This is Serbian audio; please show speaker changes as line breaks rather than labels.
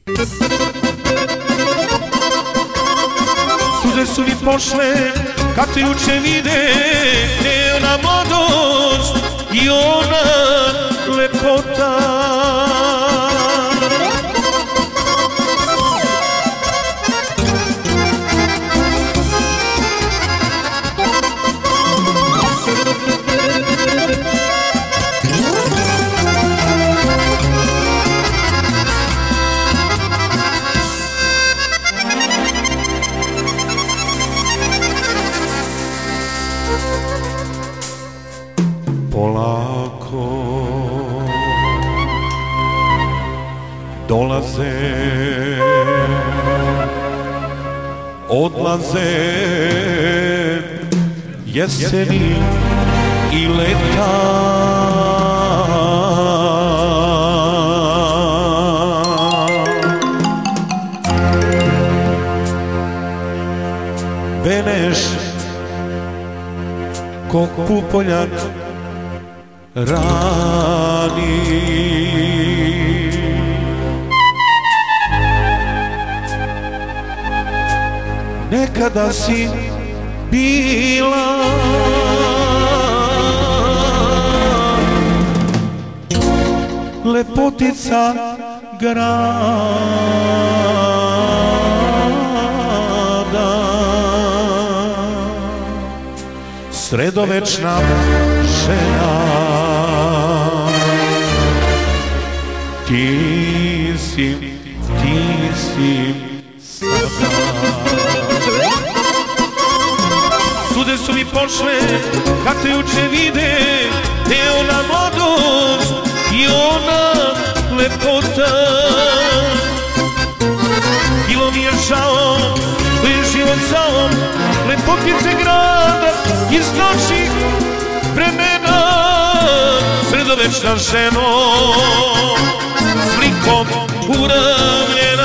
Suze su mi pošle kad te juče vide, gde je ona mladost i ona lepota. Polako dolaze, odlaze jeseni i leta. Veneš ko Pupoljak rani, nekada si bila lepotica grada, sredovečna žena. Ti si sada. Suze su mi pošle kad te juče vide, gde je ona mladost i ona lepota. Bilo mi je žao što je život zao lepotice grada iz naših vremena. Sredovečna ženo, slikom uravljena.